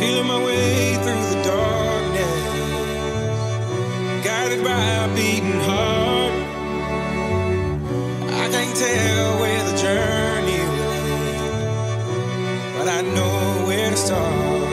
feeling my way through the darkness, guided by a beating heart. I can't tell where the journey will end, but I know where to start.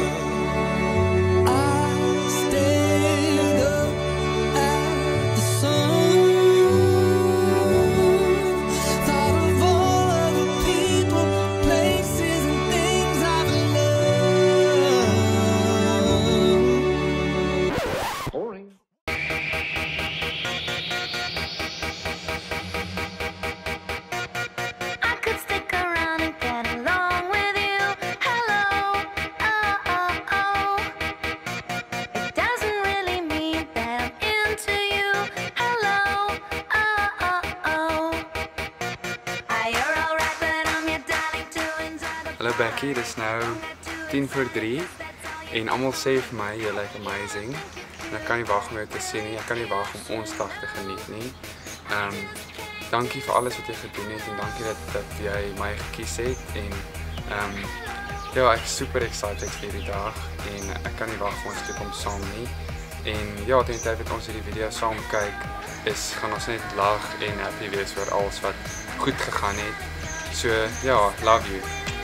Hallo Becky, dit is nou 3:10 en almal sê vir my jy lyk amazing. En ek kan nie wag om jou te sien nie. Ek kan nie wag om ons dag te geniet nie. Dankie vir alles wat jy gedoen het en dankie dat jy my gekies het en ja, ek is super excited vir die dag en ek kan nie wag vir ons toekoms saam nie. En ja, teen die tyd wat ons hierdie video saam kyk, gaan ons net lag en happy wees oor alles wat goed gegaan het. So ja, love you.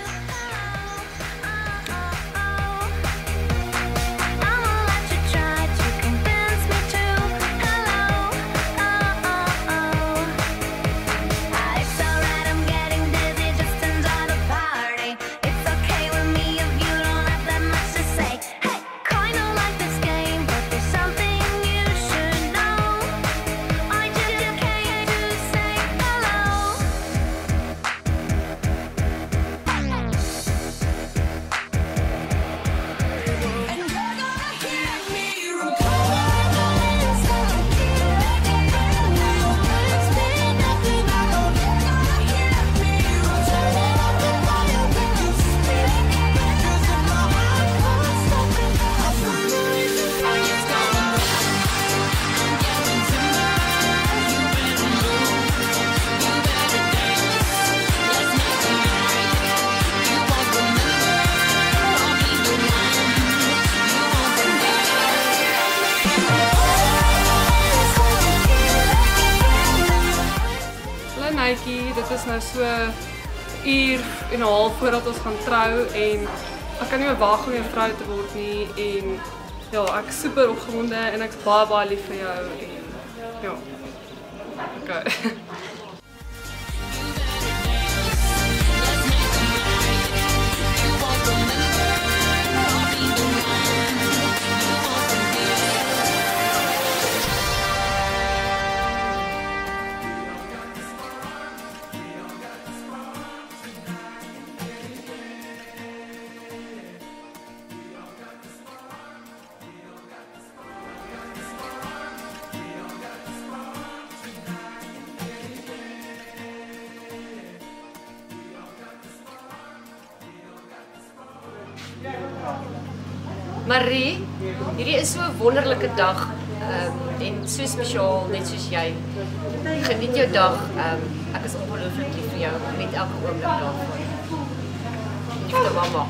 Dit is nou so 1 uur en 'n half voordat ons gaan trou en ek kan nie meer wag om jou vrou te word nie en ja, ek is super opgewonde en ek is baie lief vir jou en ja. Okay. Marie, hierdie is so 'n wonderlike dag en so spesiaal net soos jy. Geniet jou dag. Ek is ongelooflik lief vir jou. Geniet elke oomblik daarvan. Liefde mamma.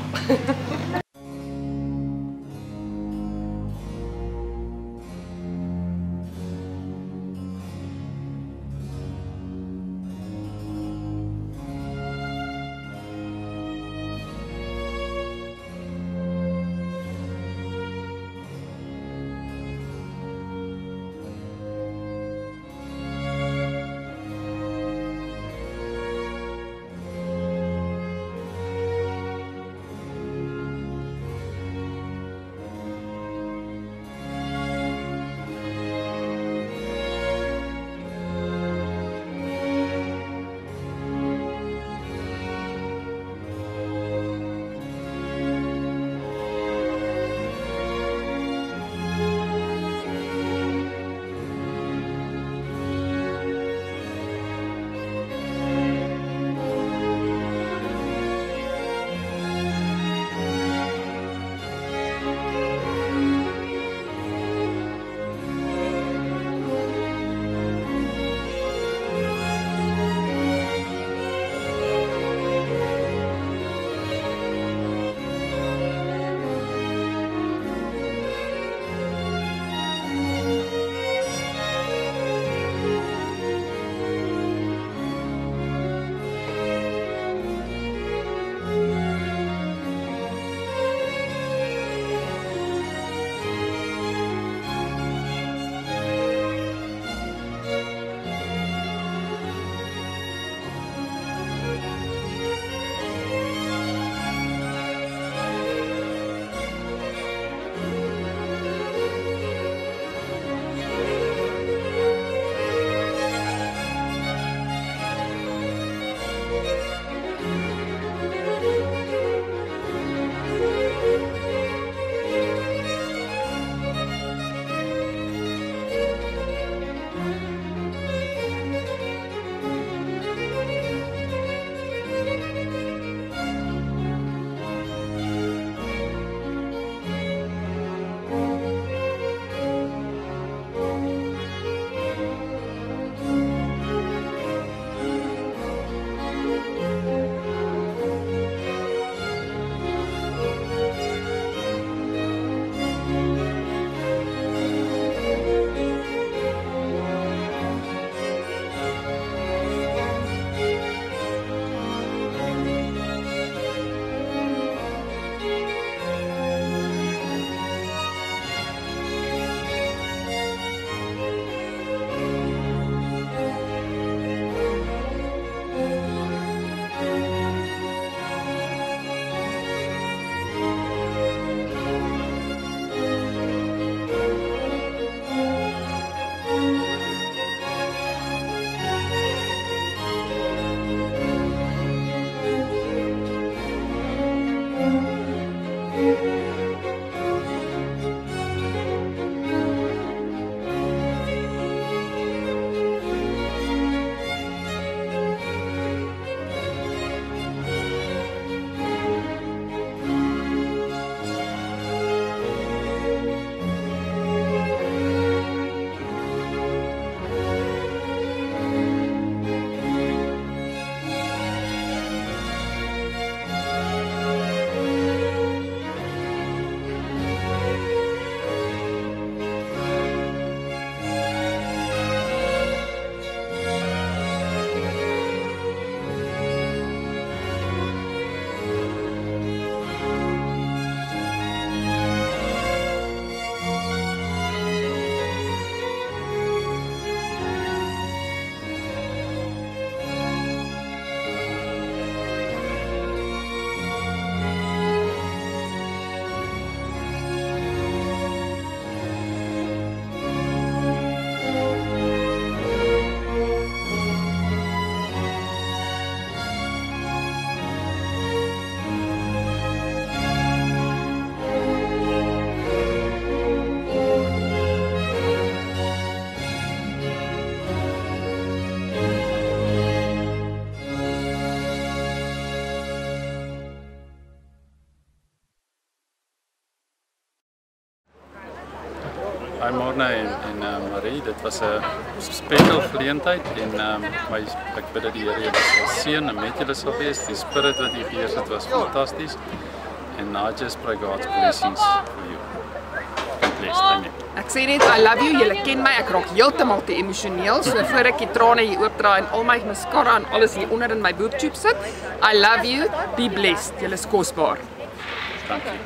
Hi Morna en Marie, dit was 'n spesiale geleentheid en ek bid dat die Here julle sal seën en met julle sal wees. Die spirit wat hier geheers het was fantasties. And I just pray God's blessings for you. Blessed, amen. Ek sê net I love you, julle ken my, ek raak heeltemal te emosioneel, so voor ek die trane hier oopdraai en al my mascara en alles hier onder in my boobtube sit. I love you, be blessed, julle is kosbaar. Dankie.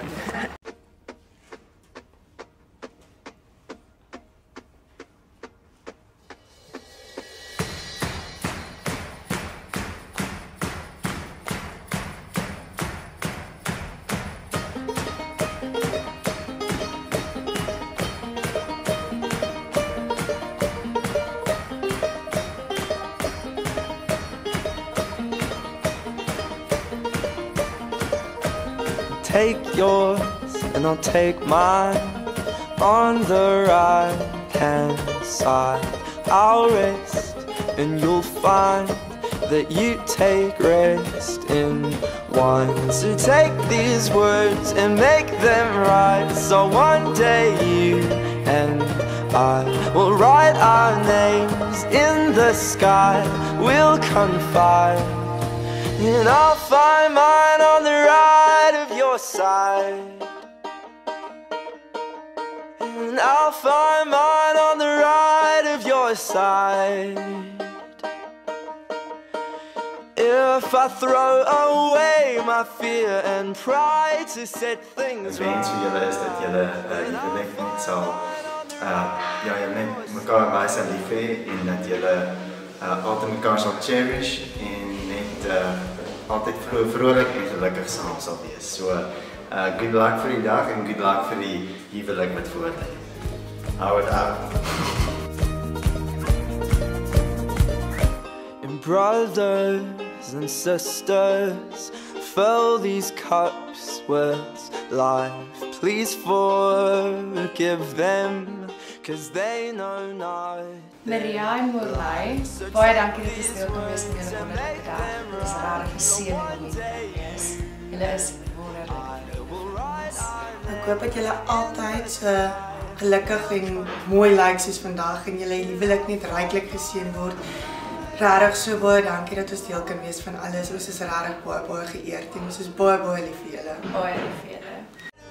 Take yours and I'll take mine. On the right hand side I'll rest and you'll find that you take rest in one. So take these words and make them right, so one day you and I will write our names in the sky. We'll confide and I'll find mine on the right of your side, and I'll find mine on the right of your side. If I throw away my fear and pride to set things right. Wens vir julle is dat julle huwelik net sal julle net mekaar baie sal lief hê en dat julle altyd mekaar sal cherish en net altyd vrolik en gelukkig saam sal wees. So good luck vir die dag en good luck vir die huwelik wat voor lê. Hou dit af. And brothers and sisters, fill these cups with life. Please forgive them, 'cause they know not. Maria en Morley, baie dankie dat jy deel kon wees van julle wonderlike dag. Dit is regtig 'n seëning om hier te wees. Julle is wonderlik. Ek hoop dat julle altyd so gelukkig en mooi lyk soos vandag en julle huwelik net ryklik geseën word. Regtig so baie dankie dat ons deel kan wees van alles. Ons is regtig baie geëerd en ons is baie lief vir julle. Baie lief vir julle.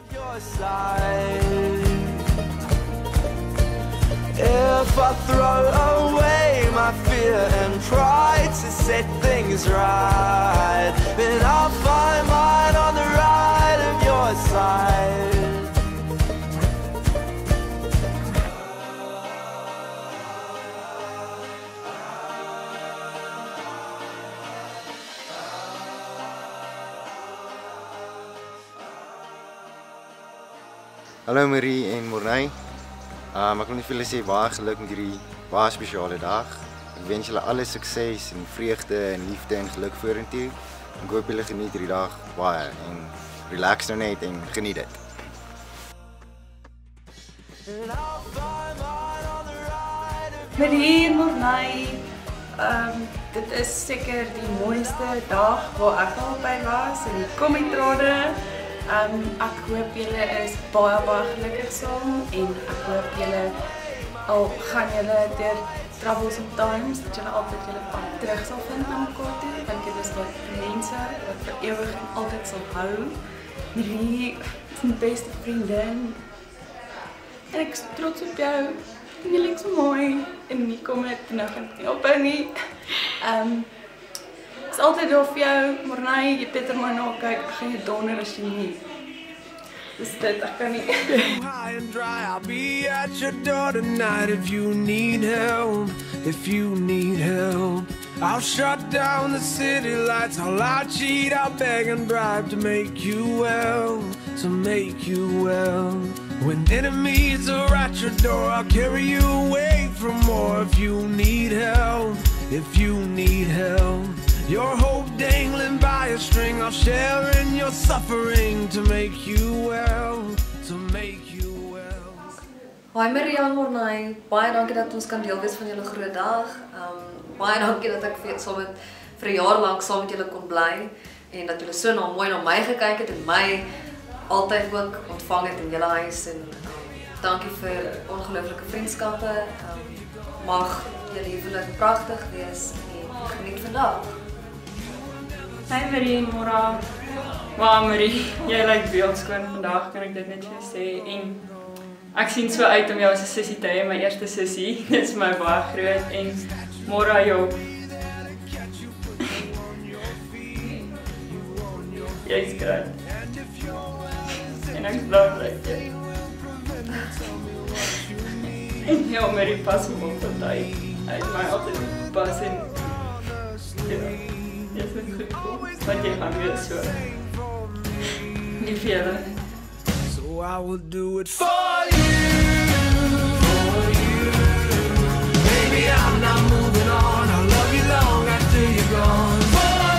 If I throw away my fear and pride to set things right, then I'll find mine on the right of your side. Hallo Marie en Morney. Ek wil net vir julle sê baie geluk met hierdie baie spesiale dag. Ek wens julle alle sukses en vreugde en liefde en geluk vorentoe. Ek hoop julle geniet hierdie dag baie en relax nou net en geniet dit. Marie en Morney, dit is seker die mooiste dag waar ek al by was en kom die trane. Ek hoop julle is baie gelukkig saam en ek hoop julle al gaan julle deur troubles and times dat julle altyd julle pad terug sal vind na mekaar toe, want julle is daai mense wat vir ewig en altyd sal hou. Marie is my beste vriendin en ek is trots op jou en jy lyk so mooi en nie kom ek nou gaan help nie. Is altyd daar vir jou, Morney, jy beter maar na kyk, ek gaan jou donder as jy nie. Dis dit, ek kan nie. High and dry, I'll be at your door tonight if you need help, if you need help. I'll shut down the city lights, I'll lie, cheat, I'll beg and bribe to make you well, to make you well. When enemies are at your door, I'll carry you away from more if you need help, if you need help. Your hope dangling by a string, I'll share in your suffering to make you well, to make you well. Hi Maria en Morney, baie dankie dat ons kan deel wees van julle groot dag. Baie dankie dat ek vir 'n jaar lank saam met julle kon bly en dat julle so mooi na my gekyk het en my altyd ook ontvang het in julle huis en dankie vir ongelooflike vriendskappe. Mag julle huwelik pragtig wees en geniet vandag. Hi Marie, Mora. Wow Marie, jy lyk beeldskoon vandag, kan ek dit net vir jou sê. En ek sien so uit om jou as 'n sussie te hê, my eerste sussie. Dit is my baie groot en Mora jou. Jy's groot. En ek glo dit. En ja, Marie pas hom op dat hy het my altyd pas en ja, dit is goed voor, want jy gaan weer so. Nie veel. So I will do it for you, baby, I'm not moving on, I'll love you long after you're gone. For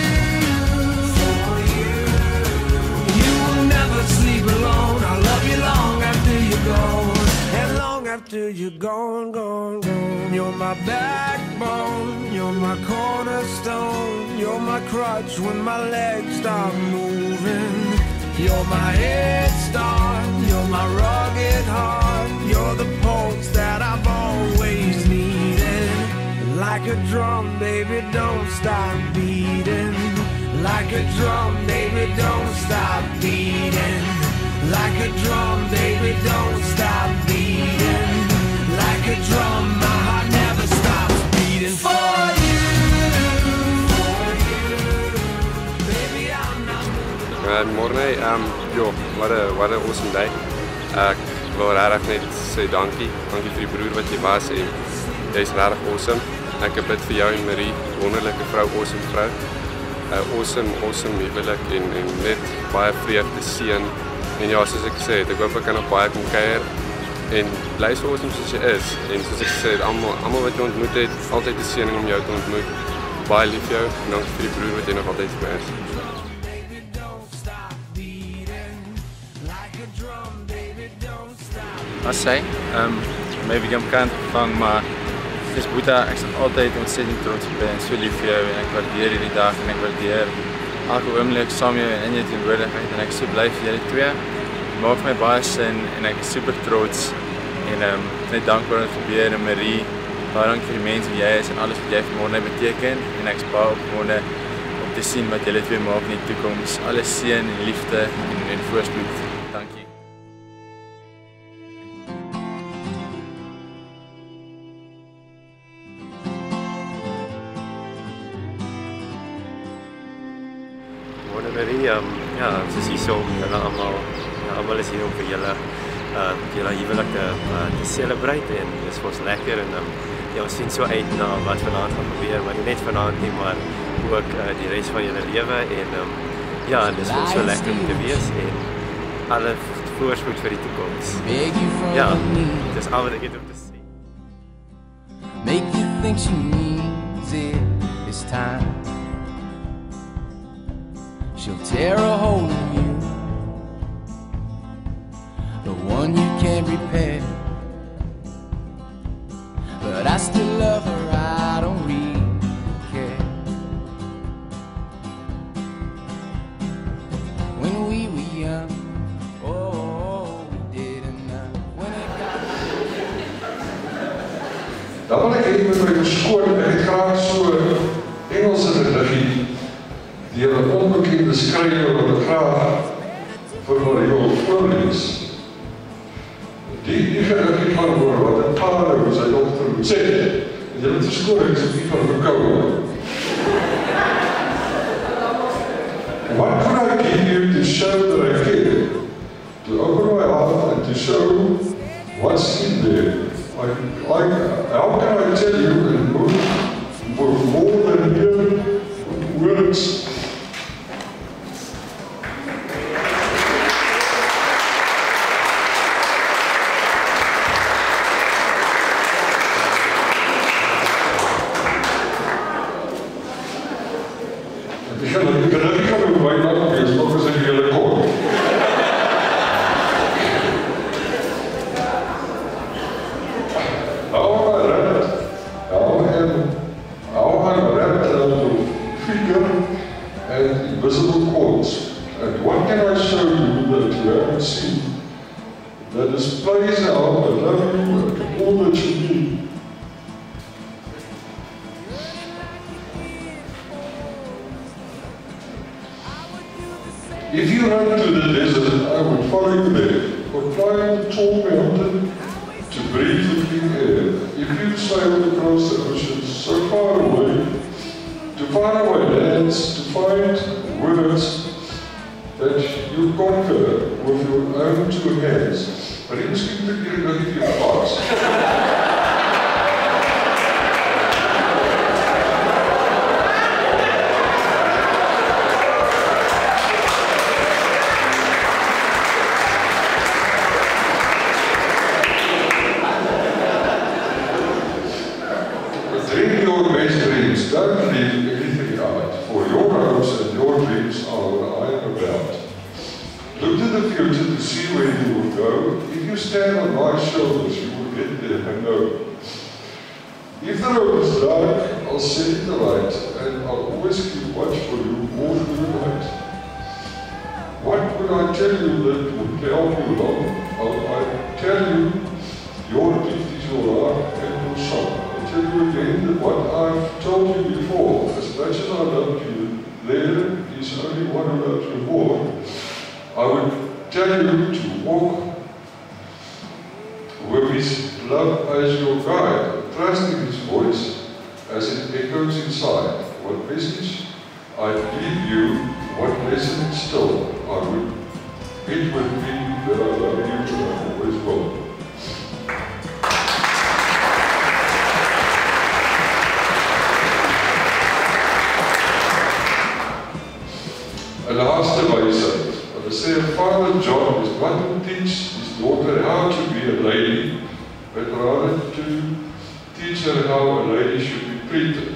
you, you will never sleep alone, I'll love you long after you're gone. And long after you're gone, gone, gone. You're my backbone, you're my cornerstone, you're my crutch when my legs stop moving. You're my head start, you're my rugged heart, you're the pulse that I've always needed. Like a drum, baby, don't stop beating. Like a drum, baby, don't stop beating. Like a drum, baby, don't stop beating. Like a drum, my heart never stops beating for you. Baby, I'm not moving. Morne, wat 'n awesome day. Ek wil regtig net sê dankie vir die broer wat jy was en jy's regtig awesome. Ek bid vir jou en Marie, wonderlike vrou, awesome vrou. Awesome huwelik en net baie vreugde seën. En ja, soos ek gesê het, ek hoop ek kan nog baie kom kuier en bly so awesome soos jy is. En soos ek gesê het, almal wat jy ontmoet het, altyd 'n seëning om jou te ontmoet. Baie lief vir jou en dankie vir die broer wat jy nog altyd vir my is. As sy, my begin kant vang, maar dis Boeta, ek is altyd ontsettend trots op jou en so lief vir jou en ek waardeer hierdie dag en ek waardeer elke oomblik saam jou en in jou teenwoordigheid en ek is so bly vir julle twee. Het maak my baie sin en ek is super trots en net dankbaar om te gebeur en Marie, baie dankie vir die mens wie jy is en alles wat jy vanmorgen beteken en ek is baie opgewonde om te sien wat julle twee maak in die toekoms. Alles seën en liefde en voorspoed. Dankie. Marie, ja, soos hierso, almal is hier om vir julle huwelik te celebrate en dit is vir ons lekker en ja, ons sien so uit na wat vanaand gaan gebeur, maar nie net vanaand nie, maar ook die res van julle lewe en ja, dit is vir ons so lekker om te wees en alle voorspoed vir die toekoms. Ja, dit is al wat ek het om te sê. Make you think she means it this time. She'll tear a hole in you, the one you can't repair. But I still love her, I don't really care. When we were young, oh, we didn't know when it got. Dan wil ek net met my verskoon, ek het graag so Engelse religie die een onbekende skrywer wat ek graag vir jou voorlees. Die religie gaan oor wat 'n vader vir sy dogter moet sê. En jy moet verskoon, ek is nie van verkou. What could I give you to show that I care? To open my heart and to show what's in there. How can I tell you in more than mere words? that displays how I love you and all that you need. If you run to the desert, I would follow you there, or climb the tall mountain to breathe the clean air. If you sail across the ocean so far away, to faraway lands, to find words that you conquer with your own two hands. Maar die miskien te keer dat jy jou pas. Don't leave anything out, for your hopes and your dreams are what I am about. Look to the future to see where you will go. If you stand on my shoulders, you will get there, I know. If the road is dark, I'll set the light, and I'll always keep watch for you all through the night. What would I tell you that would help you along? I tell you, your gift is your art and your song. Tell you again that what I've told you before, as much as I loved you, there is only one who loves you more. I would tell you to walk with his love as your guide, trusting his voice as it echoes inside. What message I'd leave you, what lesson still I would, it would be that I love you and I always will. A laaste wysheid. Hulle sê Father John is not to teach his daughter how to be a lady, but rather to teach her how a lady should be treated.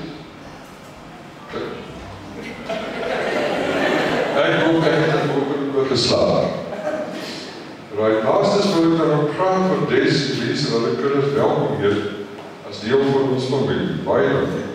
Ek het ook geslaap. Right, laastes wil ek daarop praat van Des en Lies en hulle kinders welkom hier as deel van ons familie. Baie dankie.